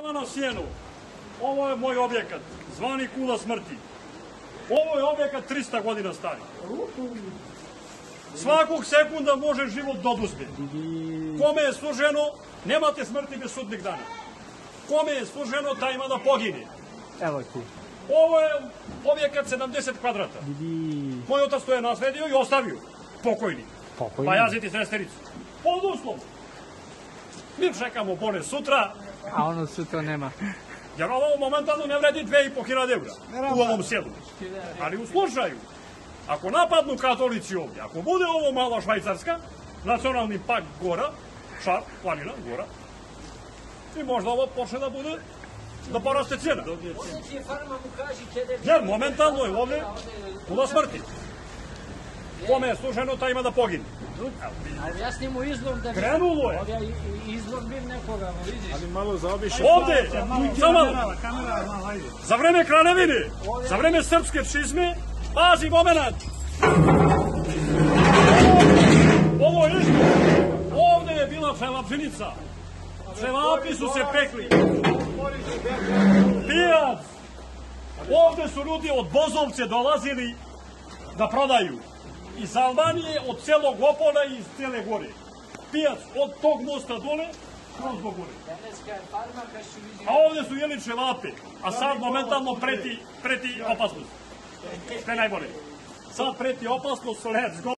Na sjenu, ovo je moj objekat, zvani Kula smrti. Ovo je objekat 300 godina stari. Svakog sekunda može život da oduzme. Kome je suženo, nemate smrti bez sudnjeg dana. Kome je suženo, taj ima da pogine. Evo ti. Ovo je objekat 70 kvadrata. Moj otac to je nasledio i ostavio. Pokojni. Pa jaziti sestericu. Pod uslovom. Mi čekamo bone sutra. A ono sutra nema. Jer ovo momentalno ne vredi 2500 eura u ovom selu. Ali u slučaju, ako napadnu katolici ovdje, ako bude ovo mala Švajcarska, nacionalni park gora, šar, planina, gora, i možda ovo počne da bude, da poraste cijena. Jer momentalno je ovdje Kula smrti. Kome je služeno, taj ima da pogine. Ali ja s njemu izlom da... Krenulo je. Izlom bi nekoga, vidiš. Ali malo zaobiše. Ovdje, samo za vreme kraljevine, za vreme srpske čizme, pazi moment. Ovo je isto. Ovdje je bila čelapšinica. Čelapi su se pekli. Pijac. Ovdje su ljudi od Bozovce dolazili da prodaju. Iz Albanije, od celog Opola i iz cele gore. Pijac od tog mosta dole, kroz do gore. A ovdje su jeli čelape, a sad momentalno preti opasnost. Sve najbolje. Sad preti opasnost, let's go.